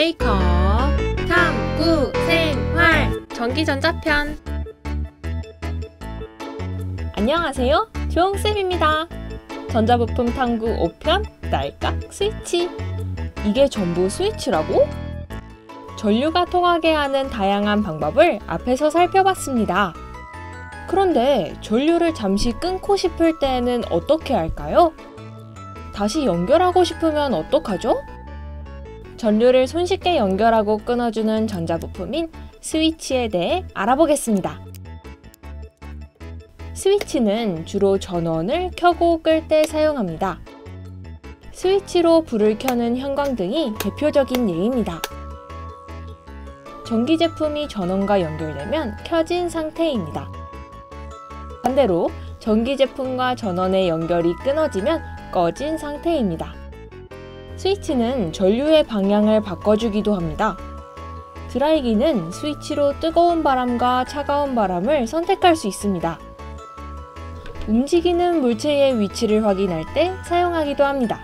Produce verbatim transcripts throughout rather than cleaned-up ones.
메이크업 탐구 생활 전기전자편. 안녕하세요, 조홍쌤입니다. 전자부품 탐구 오 편 딸깍 스위치. 이게 전부 스위치라고? 전류가 통하게 하는 다양한 방법을 앞에서 살펴봤습니다. 그런데 전류를 잠시 끊고 싶을 때에는 어떻게 할까요? 다시 연결하고 싶으면 어떡하죠? 전류를 손쉽게 연결하고 끊어주는 전자부품인 스위치에 대해 알아보겠습니다. 스위치는 주로 전원을 켜고 끌 때 사용합니다. 스위치로 불을 켜는 형광등이 대표적인 예입니다. 전기 제품이 전원과 연결되면 켜진 상태입니다. 반대로 전기 제품과 전원의 연결이 끊어지면 꺼진 상태입니다. 스위치는 전류의 방향을 바꿔주기도 합니다. 드라이기는 스위치로 뜨거운 바람과 차가운 바람을 선택할 수 있습니다. 움직이는 물체의 위치를 확인할 때 사용하기도 합니다.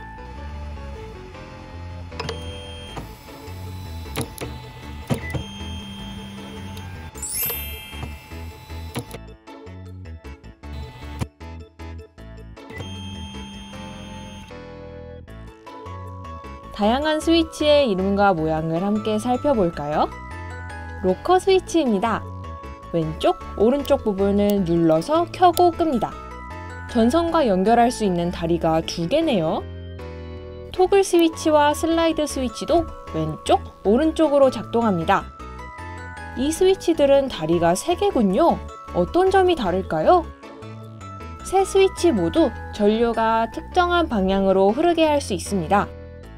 다양한 스위치의 이름과 모양을 함께 살펴볼까요? 로커 스위치입니다. 왼쪽, 오른쪽 부분을 눌러서 켜고 끕니다. 전선과 연결할 수 있는 다리가 두 개네요. 토글 스위치와 슬라이드 스위치도 왼쪽, 오른쪽으로 작동합니다. 이 스위치들은 다리가 세 개군요. 어떤 점이 다를까요? 세 스위치 모두 전류가 특정한 방향으로 흐르게 할 수 있습니다.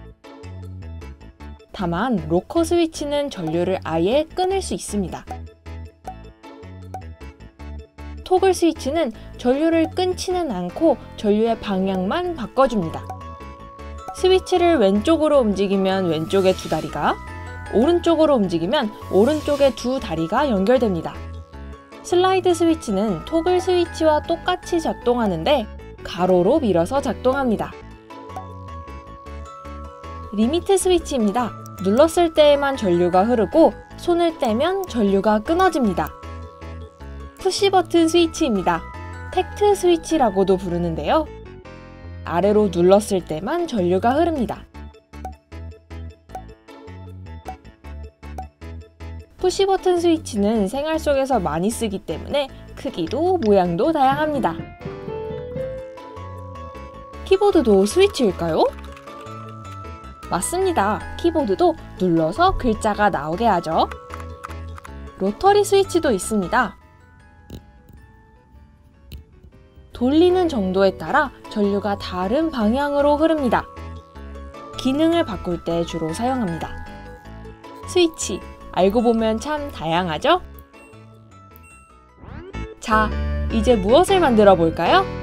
다만 로커 스위치는 전류를 아예 끊을 수 있습니다. 토글 스위치는 전류를 끊지는 않고 전류의 방향만 바꿔줍니다. 스위치를 왼쪽으로 움직이면 왼쪽의 두 다리가, 오른쪽으로 움직이면 오른쪽의 두 다리가 연결됩니다. 슬라이드 스위치는 토글 스위치와 똑같이 작동하는데 가로로 밀어서 작동합니다. 리미트 스위치입니다. 눌렀을 때에만 전류가 흐르고 손을 떼면 전류가 끊어집니다. 푸시 버튼 스위치입니다. 택트 스위치라고도 부르는데요. 아래로 눌렀을 때만 전류가 흐릅니다. 푸시 버튼 스위치는 생활 속에서 많이 쓰기 때문에 크기도 모양도 다양합니다. 키보드도 스위치일까요? 맞습니다. 키보드도 눌러서 글자가 나오게 하죠. 로터리 스위치도 있습니다. 돌리는 정도에 따라 전류가 다른 방향으로 흐릅니다. 기능을 바꿀 때 주로 사용합니다. 스위치, 알고 보면 참 다양하죠? 자, 이제 무엇을 만들어 볼까요?